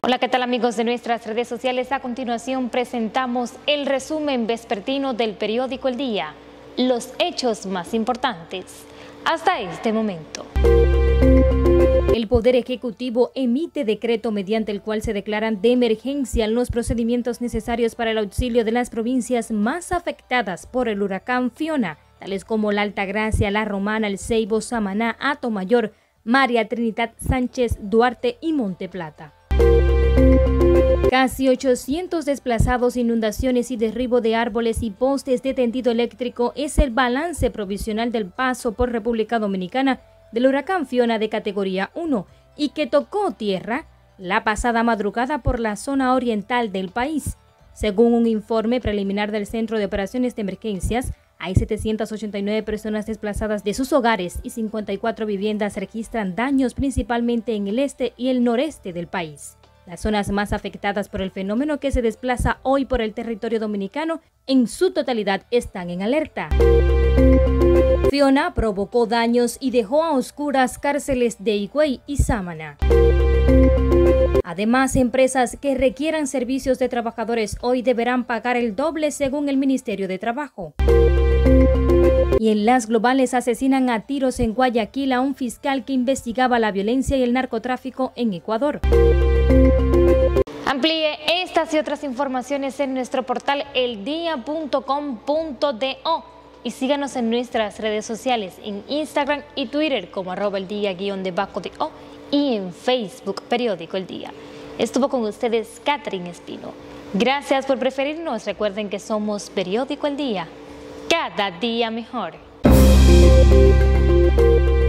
Hola, ¿qué tal amigos de nuestras redes sociales? A continuación presentamos el resumen vespertino del periódico El Día, los hechos más importantes hasta este momento. El Poder Ejecutivo emite decreto mediante el cual se declaran de emergencia los procedimientos necesarios para el auxilio de las provincias más afectadas por el huracán Fiona, tales como La Altagracia, La Romana, El Ceibo, Samaná, Atomayor, María Trinidad Sánchez, Duarte y Monte Plata. Casi 800 desplazados, inundaciones y derribo de árboles y postes de tendido eléctrico es el balance provisional del paso por República Dominicana del huracán Fiona de categoría 1 y que tocó tierra la pasada madrugada por la zona oriental del país. Según un informe preliminar del Centro de Operaciones de Emergencias, hay 789 personas desplazadas de sus hogares y 54 viviendas registran daños principalmente en el este y el noreste del país. Las zonas más afectadas por el fenómeno que se desplaza hoy por el territorio dominicano en su totalidad están en alerta. Fiona provocó daños y dejó a oscuras cárceles de Higüey y Samaná. Además, empresas que requieran servicios de trabajadores hoy deberán pagar el doble según el Ministerio de Trabajo. Y en las globales asesinan a tiros en Guayaquil a un fiscal que investigaba la violencia y el narcotráfico en Ecuador. Amplíe estas y otras informaciones en nuestro portal eldia.com.do y síganos en nuestras redes sociales en Instagram y Twitter como @eldia_do y en Facebook Periódico El Día. Estuvo con ustedes Catherine Espino. Gracias por preferirnos. Recuerden que somos Periódico El Día. Cada día mejor.